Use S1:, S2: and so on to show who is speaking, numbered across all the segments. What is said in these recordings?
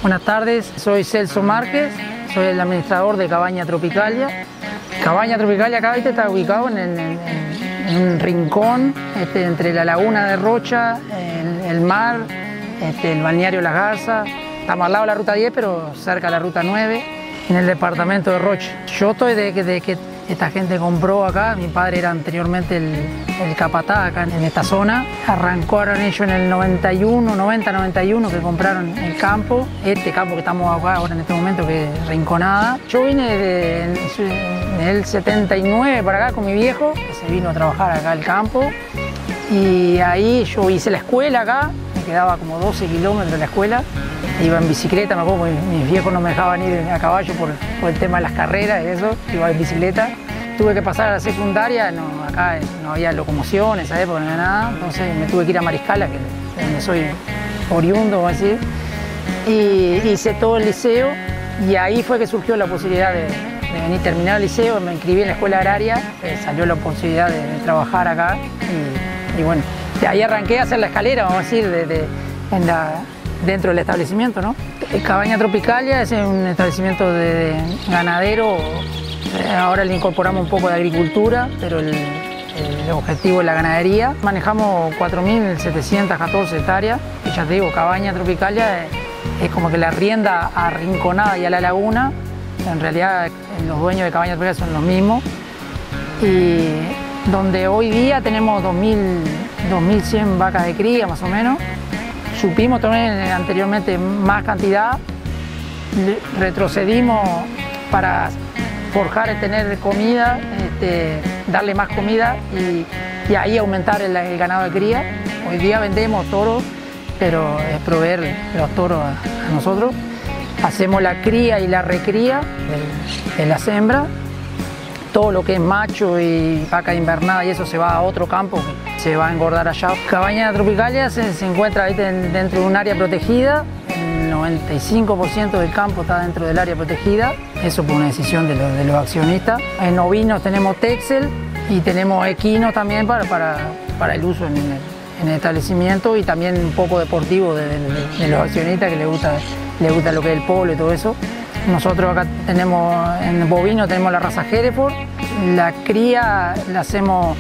S1: Buenas tardes, soy Celso Márquez, soy el administrador de Cabaña Tropicalia. Cabaña Tropicalia acá está ubicado en un rincón entre la laguna de Rocha, el mar, el balneario Las Garzas. Estamos al lado de la ruta 10, pero cerca de la ruta 9, en el departamento de Rocha. Yo estoy de que esta gente compró acá. Mi padre era anteriormente el capataz acá en esta zona. Arrancaron ellos en el 90-91 que compraron el campo. Este campo que estamos acá ahora en este momento, que es Rinconada. Yo vine en el 79 para acá con mi viejo, que se vino a trabajar acá al campo. Y ahí yo hice la escuela acá, me quedaba como 12 kilómetros de la escuela. Iba en bicicleta, me acuerdo, mis viejos no me dejaban ir a caballo por el tema de las carreras y eso, iba en bicicleta. Tuve que pasar a la secundaria, acá no había locomoción, en esa época no había nada, entonces me tuve que ir a Mariscala, que es donde soy oriundo, vamos a decir, y hice todo el liceo, y ahí fue que surgió la posibilidad de venir a terminar el liceo. Me inscribí en la escuela agraria, salió la posibilidad de trabajar acá, y bueno, de ahí arranqué a hacer la escalera, vamos a decir, dentro del establecimiento, ¿no? Cabaña Tropicalia es un establecimiento de ganadero. Ahora le incorporamos un poco de agricultura, pero el objetivo es la ganadería. Manejamos 4.714 hectáreas, y ya te digo, Cabaña Tropicalia es como que la rienda a Rinconada y a la laguna. En realidad los dueños de Cabaña Tropicalia son los mismos, y donde hoy día tenemos 2.100 vacas de cría más o menos. Supimos tener anteriormente más cantidad, retrocedimos para forjar y tener comida, darle más comida y ahí aumentar el ganado de cría. Hoy día vendemos toros, pero es proveer los toros a nosotros. Hacemos la cría y la recría de las hembras. Todo lo que es macho y vaca invernada y eso se va a otro campo, se va a engordar allá. Cabaña Tropicalia se encuentra ahí dentro de un área protegida. El 95% del campo está dentro del área protegida. Eso por una decisión de los accionistas. En ovinos tenemos Texel y tenemos equinos también para el uso en el establecimiento, y también un poco deportivo de los accionistas que les gusta lo que es el polo y todo eso. Nosotros acá tenemos, en bovino tenemos la raza Hereford. La cría la hacemos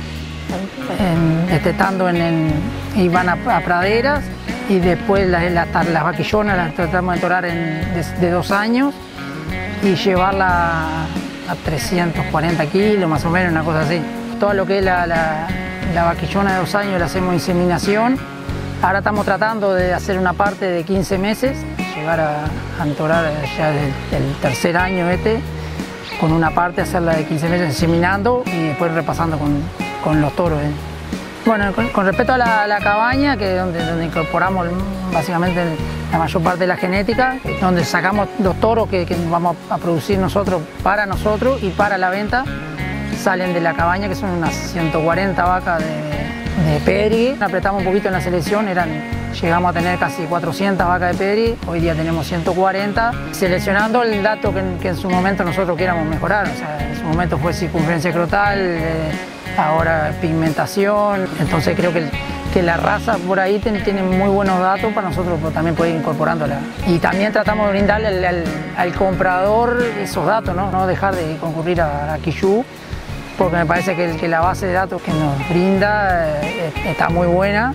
S1: estando y van a praderas, y después las vaquillonas las tratamos de torar de 2 años y llevarla a 340 kilos más o menos, una cosa así. Todo lo que es la vaquillona de 2 años la hacemos inseminación. Ahora estamos tratando de hacer una parte de 15 meses, llegar a entorar ya del tercer año con una parte hacerla de 15 meses inseminando y después repasando con los toros. Bueno, con respecto a la cabaña, que es donde incorporamos básicamente la mayor parte de la genética, donde sacamos los toros que vamos a producir nosotros y para la venta, salen de la cabaña, que son unas 140 vacas de pedigree. Apretamos un poquito en la selección, llegamos a tener casi 400 vacas de pedigree, hoy día tenemos 140, seleccionando el dato que en su momento nosotros queríamos mejorar. O sea, en su momento fue circunferencia escrotal, ahora pigmentación. Entonces creo que la raza por ahí tiene muy buenos datos para nosotros también poder ir incorporándola. Y también tratamos de brindarle al comprador esos datos, no dejar de concurrir a Quillú, porque me parece que la base de datos que nos brinda está muy buena,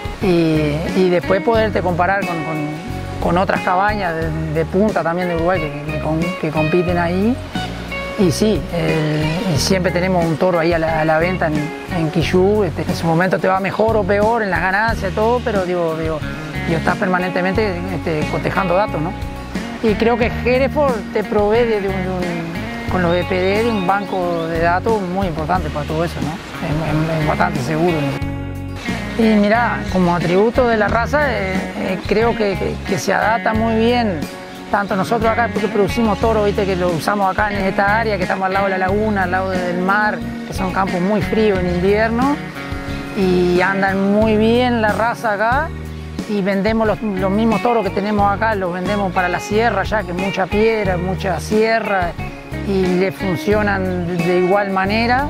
S1: y después poderte comparar con otras cabañas de punta también de Uruguay que compiten ahí. Y sí, y siempre tenemos un toro ahí a la venta en Quillú. En su momento te va mejor o peor en las ganancias y todo, pero digo, estás permanentemente cotejando datos, ¿no? Y creo que Hereford te provee con los EPD de un banco de datos muy importante para todo eso, ¿no? Es bastante seguro. Y mirá, como atributo de la raza, creo que se adapta muy bien. Tanto nosotros acá, porque producimos toro, viste, que lo usamos acá en esta área, que estamos al lado de la laguna, al lado del mar, que son campos muy fríos en invierno, y andan muy bien la raza acá, y vendemos los mismos toros que tenemos acá, los vendemos para la sierra, ya que mucha piedra, mucha sierra, y le funcionan de igual manera.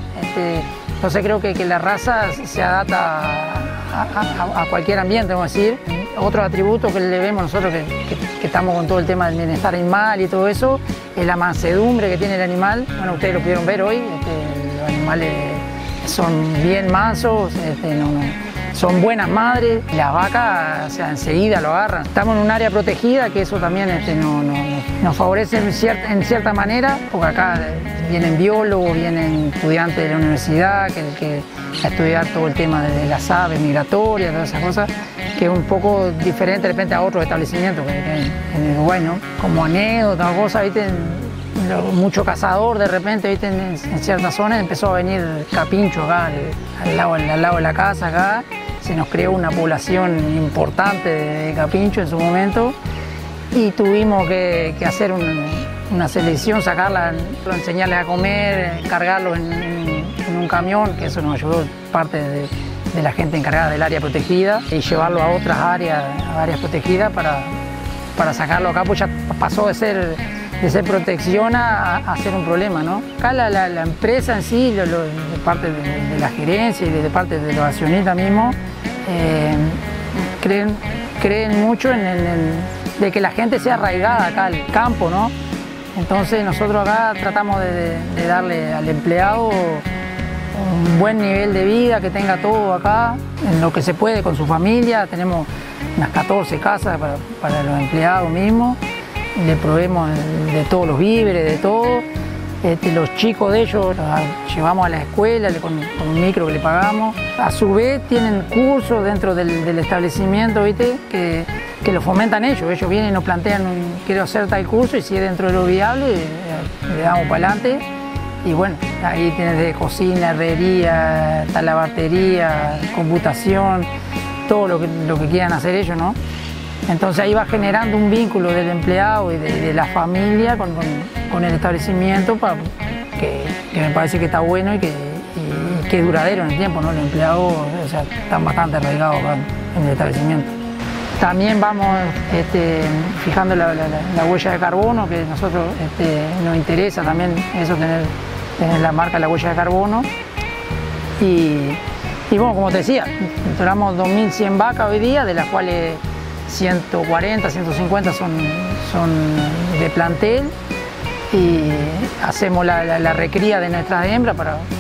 S1: Entonces creo que la raza se adapta a cualquier ambiente, vamos a decir. otro atributo que le vemos nosotros que estamos con todo el tema del bienestar animal y todo eso, es la mansedumbre que tiene el animal. Bueno, ustedes lo pudieron ver hoy, los animales son bien mansos, son buenas madres, las vacas, o sea, enseguida lo agarran. Estamos en un área protegida, que eso también nos favorece en cierta manera, porque acá vienen biólogos, vienen estudiantes de la universidad, que a estudiar todo el tema de las aves migratorias, todas esas cosas, que es un poco diferente de repente a otros establecimientos que hay en Uruguay, ¿no? Como anécdota o cosas, ¿viste? Mucho cazador de repente, ¿viste? En ciertas zonas empezó a venir capincho acá al lado de la casa acá. Se nos creó una población importante de capincho en su momento y tuvimos que hacer una selección, sacarla, enseñarles a comer, cargarlos en un camión, que eso nos ayudó parte de la gente encargada del área protegida, y llevarlo a otras áreas protegidas para sacarlo acá, pues ya pasó de ser protección a ser un problema, ¿no? Acá la empresa en sí, de parte de la gerencia y de parte de los accionistas mismos, creen mucho de que la gente sea arraigada acá al campo, ¿no? Entonces nosotros acá tratamos de darle al empleado un buen nivel de vida, que tenga todo acá, en lo que se puede con su familia. Tenemos unas 14 casas para los empleados mismos. Le proveemos de todos los víveres, de todo. Los chicos de ellos los llevamos a la escuela con un micro que le pagamos. A su vez tienen cursos dentro del establecimiento, ¿viste? Que lo fomentan ellos. Ellos vienen y nos plantean, quiero hacer tal curso, y si es dentro de lo viable, le damos para adelante. Y bueno, ahí tienes de cocina, herrería, talabartería, computación, todo lo que quieran hacer ellos, ¿no? Entonces ahí va generando un vínculo del empleado y de la familia con el establecimiento, que me parece que está bueno y que es duradero en el tiempo, ¿no? Los empleados, o sea, están bastante arraigados acá en el establecimiento. También vamos fijando la huella de carbono, que a nosotros nos interesa también eso, tener la marca de la huella de carbono. Y bueno, como te decía, monitoramos 2.100 vacas hoy día, de las cuales 140, 150 son de plantel, y hacemos la recría de nuestras hembras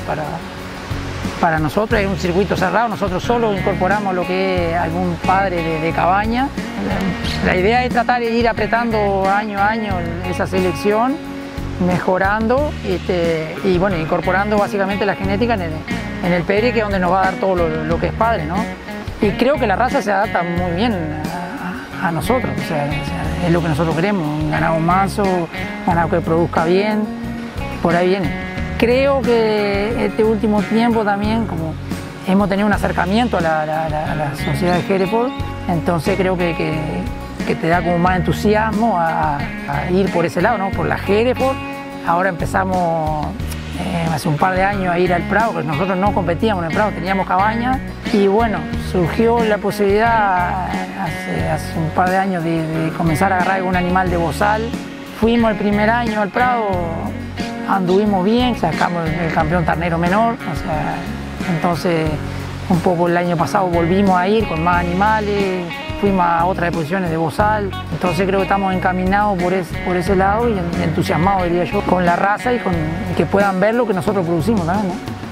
S1: para nosotros. Es un circuito cerrado, nosotros solo incorporamos lo que es algún padre de cabaña. La idea es tratar de ir apretando año a año esa selección, mejorando y bueno, incorporando básicamente la genética en el pere, que es donde nos va a dar todo lo que es padre, ¿no? Y creo que la raza se adapta muy bien a nosotros, o sea, es lo que nosotros queremos, un ganado manso, un ganado que produzca bien, por ahí viene. Creo que este último tiempo también, como hemos tenido un acercamiento a la sociedad de Hereford, entonces creo que te da como más entusiasmo a ir por ese lado, ¿no? Por la Hereford. Ahora empezamos hace un par de años a ir al Prado, porque nosotros no competíamos en el Prado, teníamos cabañas, y bueno, surgió la posibilidad hace un par de años de comenzar a agarrar algún animal de bozal. Fuimos el primer año al Prado, anduvimos bien, sacamos el campeón ternero menor, o sea, entonces un poco el año pasado volvimos a ir con más animales, fuimos a otras exposiciones de bozal, entonces creo que estamos encaminados por ese lado y entusiasmados, diría yo, con la raza y que puedan ver lo que nosotros producimos también, ¿no?